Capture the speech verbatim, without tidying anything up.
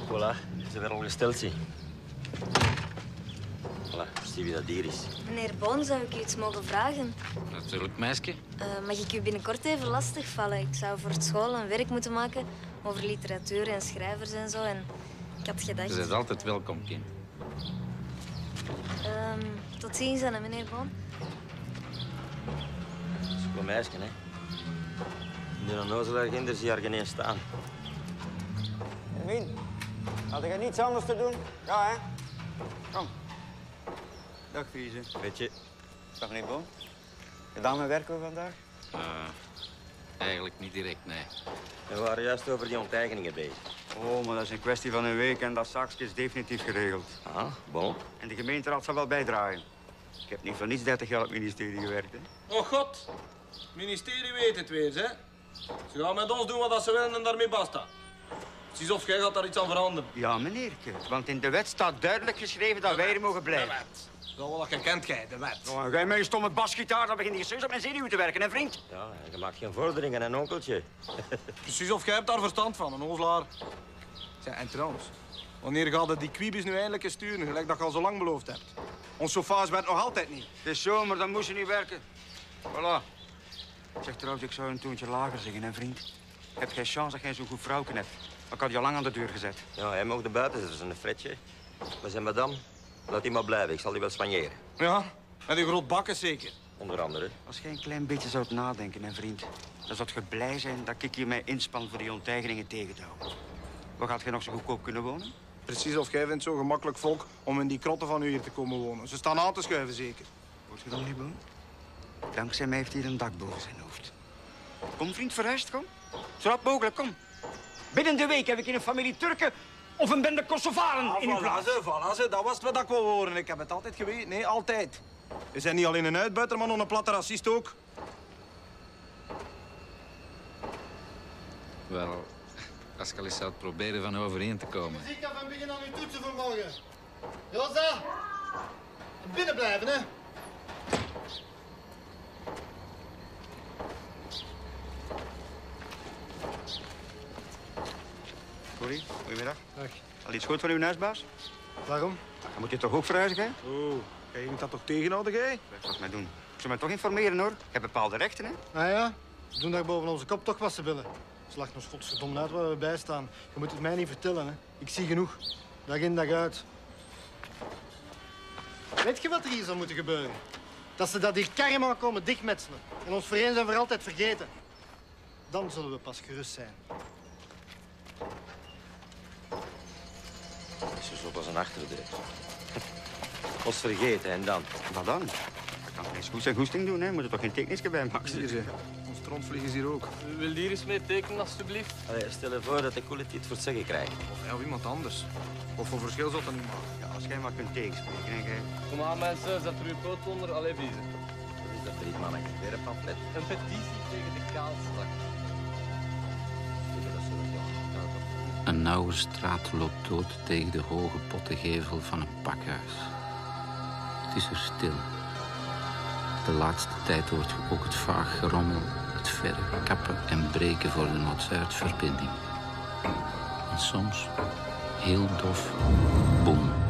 Voilà, ze weer al gesteld zien. Voilà, zie wie dat dier is. Meneer Boon, zou ik u iets mogen vragen? Natuurlijk, meisje. Uh, mag ik u binnenkort even lastigvallen? Ik zou voor school een werk moeten maken over literatuur en schrijvers en zo. En ik had gedacht... Je bent altijd welkom, kind. Um, tot ziens dan, meneer Boon. Dat is een meisje, hè. In de onnozelaar ginder zie je er geen een staan. Wien, had je niets anders te doen? Ja, hè? Kom. Dag, Friese. Weet je... Dag, meneer Boon. Gedaan mijn werk over vandaag? Uh, eigenlijk niet direct, nee. We waren juist over die onteigeningen bezig. Oh, maar dat is een kwestie van een week en dat zaakje is definitief geregeld. Ah, bon. En de gemeenteraad zal wel bijdragen. Ik heb niet voor niets dertig jaar op het ministerie gewerkt, hè. Oh god, het ministerie weet het weer, hè. Ze gaan met ons doen wat ze willen en daarmee basta. Precies of jij gaat daar iets aan veranderen. Ja, meneerke, want in de wet staat duidelijk geschreven dat wij er mogen blijven. De wet. Dat wel dat je kent, jij, de wet. Nou, ga je met je stomme basgitaar, dan begin je serieus op mijn zenuwen te werken, hè, vriend? Ja, je maakt geen vorderingen, een onkeltje. Precies of jij hebt daar verstand van, een ozelaar. Zeg, en trouwens, wanneer gaat het die kwiebis nu eindelijk eens sturen, gelijk dat je al zo lang beloofd hebt? Ons sofa's werd nog altijd niet. Het is zomer, dan moest je niet werken. Voilà. Zeg trouwens, ik zou een toontje lager zingen, hè, vriend? Je hebt geen chance dat jij zo'n goed vrouwken hebt. Ik had je al lang aan de deur gezet. Ja, hij mag er buiten zitten, een fretje. Maar zijn madame, laat hij maar blijven. Ik zal die wel soigneren. Ja, met die groot bakken zeker. Onder andere. Als jij een klein beetje zou nadenken, hè, vriend, dan zou je blij zijn dat ik hier mij inspan voor die onteigeningen tegen te houden. Waar gaat jij nog zo goedkoop kunnen wonen? Precies of jij vindt zo'n gemakkelijk volk om in die krotten van u hier te komen wonen. Ze staan aan te schuiven, zeker. Hoort je dat niet, Boon? Dankzij mij heeft hij een dak boven zijn hoofd. Kom, vriend, verhuisd, kom. Zo rap mogelijk, kom. Binnen de week heb ik in een familie Turken of een bende Kosovaren Ah, in uw voilà plaats. ze, voilà ze. Dat was het wat ik wou horen. Ik heb het altijd geweten. Nee, altijd. We zijn niet alleen een uitbuiter, maar nog een platte racist ook. Wel, als je al eens zou proberen van overeen te komen. Muziek af en begin aan uw toetsen vanmorgen. Rosa, binnen blijven, hè. Corrie, goedemiddag. Dag. Al iets goed van uw huisbaas? Waarom? Dan moet je toch ook verhuizen, hè? Oh, jij moet dat toch tegenhouden, jij? Wat gaat mij doen? Ik zou mij toch informeren, hoor. Ik heb bepaalde rechten, hè? Ah ja, we doen daar boven onze kop toch wat ze willen. Ze lacht ons godsverdomme uit waar we bij staan. Je moet het mij niet vertellen, hè. Ik zie genoeg. Dag in, dag uit. Weet je wat er hier zou moeten gebeuren? Dat ze dat hier karma komen dichtmetselen en ons voor eens en voor altijd vergeten. Dan zullen we pas gerust zijn. Ze is ook als een achterdeur. Ons vergeten en dan. Wat dan? Dat kan geen goed en goesting doen, hè? Moet er toch geen tekeningsje bij maken? Hier, zeg. Ons strontvlieg is hier ook. Wil hier eens mee tekenen, alstublieft? Allee, stel je voor dat de koele dit voor het zeggen krijgt. Of ja, of iemand anders. Of voor verschil zal dat niet maken. Ja, als jij maar kunt tegenspreken, hè, jij. Kom aan, mensen, zet er uw poot onder. Allee, biezen. Wat is dat voor iets, mannetje? Weer een pamflet. Een petitie tegen de kaalslag. Dat zullen we doen. Een nauwe straat loopt dood tegen de hoge pottengevel van een pakhuis. Het is er stil. De laatste tijd hoort je ook het vaag gerommel, het verre kappen en breken voor de Noord-Zuidverbinding. En soms, heel dof, boem.